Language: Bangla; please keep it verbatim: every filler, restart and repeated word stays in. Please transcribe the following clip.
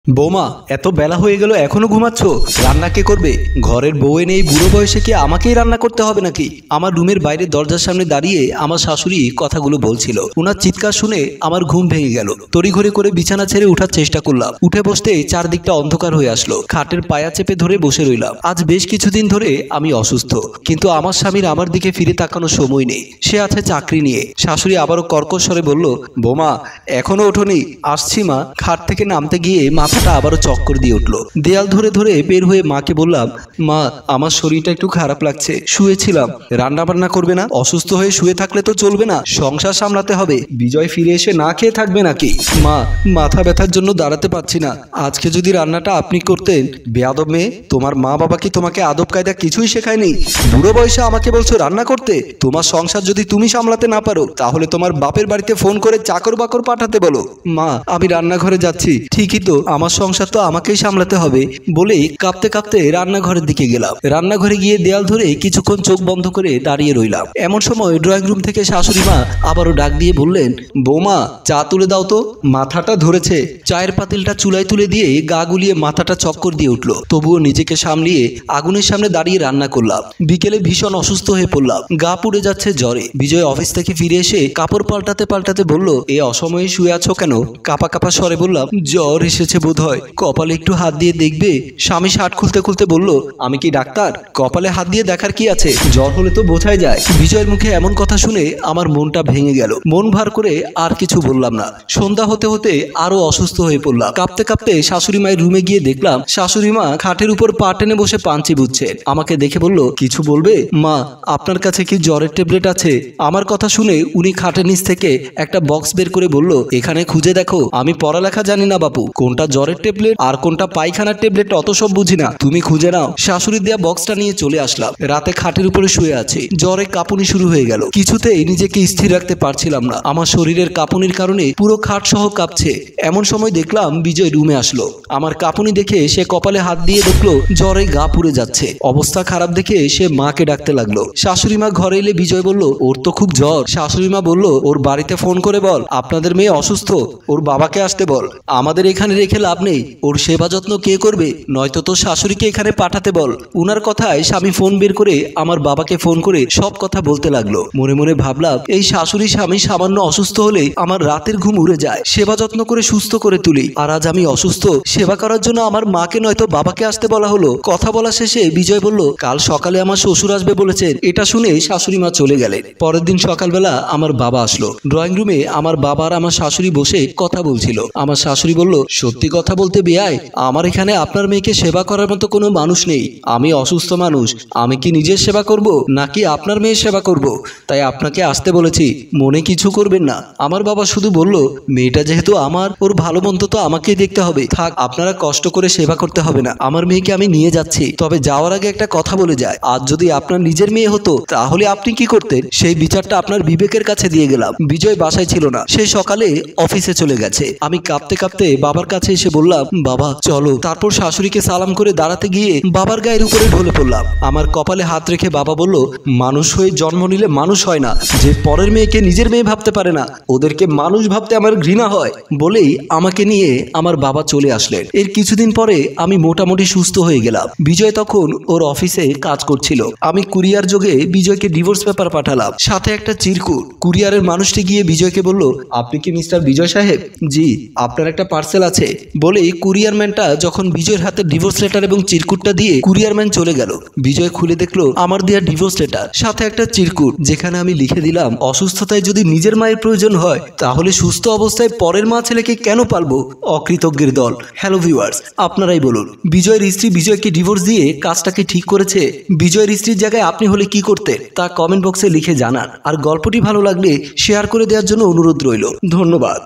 বৌমা, এত বেলা হয়ে গেল এখনো ঘুমাচ্ছ? রান্না কে করবে? ঘরের বউ এনে এই বুড়ো বয়সে কি আমাকেই রান্না করতে হবে নাকি? আমার রুমের বাইরে দরজার সামনে দাঁড়িয়ে আমার শাশুড়ি কথাগুলো বলছিল। ওনার চিৎকার শুনে আমার ঘুম ভেঙে গেল। তড়িঘড়ি করে বিছানা ছেড়ে উঠার চেষ্টা করলাম। উঠে বসতেই চারদিকটা অন্ধকার হয়ে আসলো। খাটের পায়া চেপে ধরে বসে রইলাম। আজ বেশ কিছুদিন ধরে আমি অসুস্থ, কিন্তু আমার স্বামীর আমার দিকে ফিরে তাকানোর সময় নেই। সে আছে চাকরি নিয়ে। শাশুড়ি আবারও কর্কশ স্বরে বলল, বৌমা এখনো ওঠোনি? আসছি মা। খাট থেকে নামতে গিয়ে মাথাটা আবারও চক্কর দিয়ে উঠলো। দেয়াল ধরে ধরে বের হয়ে মাকে বললাম, মা আমার শরীরটা একটু খারাপ লাগছে, শুয়েছিলাম। রান্না বান্না করবে না? অসুস্থ হয়ে শুয়ে থাকলে তো চলবে না, সংসার সামলাতে হবে। বিজয় ফিরে এসে না খেয়ে থাকবে নাকি? মা, মাথা ব্যথার জন্য দাঁড়াতে পারছি না। আজকে যদি রান্নাটা আপনি করতেন। বেয়াদব মেয়ে, তোমার মা বাবা কি তোমাকে আদব কায়দা কিছুই শেখায়নি? বুড়ো বয়সে আমাকে বলছো রান্না করতে? তোমার সংসার যদি তুমি সামলাতে না পারো, তাহলে তোমার বাপের বাড়িতে ফোন করে চাকর বাকর পাঠাতে বলো। মা, আমি রান্নাঘরে যাচ্ছি। ঠিকই তো, আমার সংসার তো আমাকেই সামলাতে হবে বলেই কাঁপতে কাঁপতে রান্নাঘরের দিকে গেলাম। রান্নাঘরে গিয়ে দেয়াল ধরে কিছুক্ষণ চোখ বন্ধ করে দাঁড়িয়ে রইলাম। এমন সময় ড্রয়িং রুম থেকে শাশুড়ি মা আবারও ডাক দিয়ে বললেন, বৌমা চা তুলে দাও তো, মাথাটা ধরেছে। চায়ের পাতিলটা চুলায় তুলে দিয়ে গা গুলিয়ে মাথাটা চক্কর দিয়ে উঠলো। তবুও নিজেকে সামলিয়ে আগুনের সামনে দাঁড়িয়ে রান্না করলাম। বিকেলে ভীষণ অসুস্থ হয়ে পড়লাম, গা পুড়ে যাচ্ছে জ্বরে। বিজয় অফিস থেকে ফিরে এসে কাপড় পাল্টাতে পাল্টাতে বলল, এ অসময়ে শুয়ে আছো কেন? কাপা কাপা স্বরে বললাম, জ্বর এসেছে বোধ হয়, কপালে একটু হাত দিয়ে দেখবে। স্বামী শার্ট খুলতে খুলতে বলল, আমি কি ডাক্তার? কপালে হাত দিয়ে দেখার কি আছে? জ্বর হলে তো বোঝাই যায়। বিজয়ের মুখে এমন কথা শুনে আমার মনটা ভেঙে গেল। মন ভার করে আর কিছু বললাম না। সন্ধ্যা হতে হতে আরো অসুস্থ হয়ে পড়লাম। কাঁপতে কাঁপতে শাশুড়ি মায়ের রুমে গিয়ে দেখলাম শাশুড়ি মা খাটের উপর পা টেনে বসে পাঞ্চি বুঝছেন। আমাকে দেখে বলল, কিছু বলবে? মা, আপনার কাছে কি জ্বরের ট্যাবলেট আছে? আমার কথা শুনে উনি খাটের নিচ থেকে একটা বক্স বের করে বলল, এখানে খুঁজে দেখো। আমি পড়ালেখা জানি না বাপু, কোনটা জ্বরের ট্যাবলেট আর কোনটা পায়খানার ট্যাবলেট অত সব বুঝি না, তুমি খুঁজে নাও। শাশুড়ি দেয়া বক্সটা নিয়ে চলে আসলাম। রাতে খাটের উপরে শুয়ে আছি। জ্বরে কাঁপুনি শুরু হয়ে গেল। কিছুতেই নিজেকে স্থির রাখতে পারছিলাম না। আমার শরীরের কাঁপুনির কারণে পুরো খাট সহ কাঁপছে। এমন সময় দেখলাম বিজয় রুমে আসলো। আমার কাঁপুনি দেখে সে কপালে হাত দিয়ে দেখলো জ্বরে গা পুড়ে যাচ্ছে। অবস্থা খারাপ দেখে সে মাকে ডাকতে লাগলো। শাশুড়ি মা ঘরে এলে বিজয় বলল, ওর তো খুব জ্বর। শাশুড়ি মা বলল, ওর বাড়িতে ফোন করে বল আপনাদের মেয়ে অসুস্থ, ওর বাবাকে আসতে বল। আমাদের এখানে রেখে লাভ নেই, ওর সেবা যত্ন কে করবে? নয়তো তোর শাশুড়িকে এখানে পাঠাতে বল। উনার কথায় স্বামী ফোন বের করে আমার বাবাকে ফোন করে সব কথা বলতে লাগলো। মনে মনে ভাবলাম, এই শাশুড়ি স্বামী সামান্য অসুস্থ হলে আমার রাতের ঘুম উড়ে যায়। সেবা যত্ন করে সুস্থ করে তুলি, আর আজ আমি অসুস্থ। সেবা করার জন্য আমার মাকে নয়তো বাবাকে আসতে বলা হলো। কথা বলা শেষে বিজয় বলল, কাল সকালে আমার শ্বশুর আসবে বলেছেন। এটা শুনে শাশুড়ি মা চলে গেলেন। পরের দিন সকালবেলা আমার বাবা আসলো। ড্রয়িং রুমে আমার বাবা আর আমার শাশুড়ি বসে কথা বলছিল। আমার শাশুড়ি বলল, সত্যি কথা বলতে বেয়াই, আমার এখানে আপনার মেয়েকে সেবা করার মতো কোনো মানুষ নেই। আমি অসুস্থ মানুষ, আমি কি নিজের সেবা করব নাকি আপনার মেয়ের সেবা করব? তাই আপনাকে আসতে বলেছি, মনে কিছু করবেন না। আমার বাবা শুধু বলল, মেয়েটা যেহেতু আমার, ওর ভালো মন্দ তো আমাকেই দেখতে হবে। থাক, আপনারা কষ্ট করে সেবা করতে হবে না। আমার মেয়েকে আমি নিয়ে যাচ্ছি। তবে যাওয়ার আগে একটা কথা বলে যায়, আজ যদি আপনার নিজের মেয়ে হতো তাহলে আপনি কি করতেন? সেই বিচারটা আপনার বিবেকের কাছে দিয়ে গেলাম। বিজয় বাসায় ছিল না, সে সকালে অফিসে চলে গেছে। আমি কাঁপতে কাঁপতে বাবার কাছে এসে বললাম, বাবা চলো। তারপর শাশুড়িকে সালাম করে দাঁড়াতে গিয়ে বাবার গায়ের উপরে ঢলে পড়লাম। আমার কপালে হাত রেখে বাবা বলল, মানুষ হয়ে জন্ম নিলে মানুষ হয় না। যে পরের মেয়েকে নিজের মেয়ে ভাবতে পারে না, ওদেরকে মানুষ ভাবতে আমার ঘৃণা হয়। বলেই আমাকে নিয়ে আমার বাবা চলে আসলেন। এর কিছুদিন পরে আমি মোটামুটি সুস্থ হয়ে গেলাম। বিজয় তখন ওর অফিসে কাজ করছিল। আমি কুরিয়ার যোগে বিজয়কে ডিভোর্স পেপার পাঠালাম, সাথে একটা চিরকুট। কুরিয়ারের মানুষটি গিয়ে বিজয়কে বলল, আপনি কি মিস্টার বিজয় সাহেব? জি, আপনার একটা পার্সেল আছে। বলেই কুরিয়ার ম্যানটা যখন বিজয়ের হাতে ডিভোর্স লেটার এবং চিরকুটটা দিয়ে কুরিয়ার ম্যান চলে গেল। বিজয় খুলে দেখলো আমার দেয়া ডিভোর্স লেটার, সাথে একটা চিরকুট, যেখানে আমি লিখে দিলাম, অসুস্থতায় যদি নিজের মায়ের প্রয়োজন হয় তাহলে সুস্থ অবস্থায় পরের মা ছেলেকে কেন পালবো? অকৃতজ্ঞের দল। হ্যালো ভিউয়ার্স, আপনারাই বলুন, বিজয়ের স্ত্রী বিজয়কে ডিভোর্স দিয়ে কাজটাকে ঠিক করেছে? বিজয়ের স্ত্রীর জায়গায় আপনি হলে কি করতেন তা কমেন্ট বক্সে লিখে জানান। আর গল্পটি ভালো লাগলে শেয়ার করে দেওয়ার জন্য অনুরোধ রইল। ধন্যবাদ।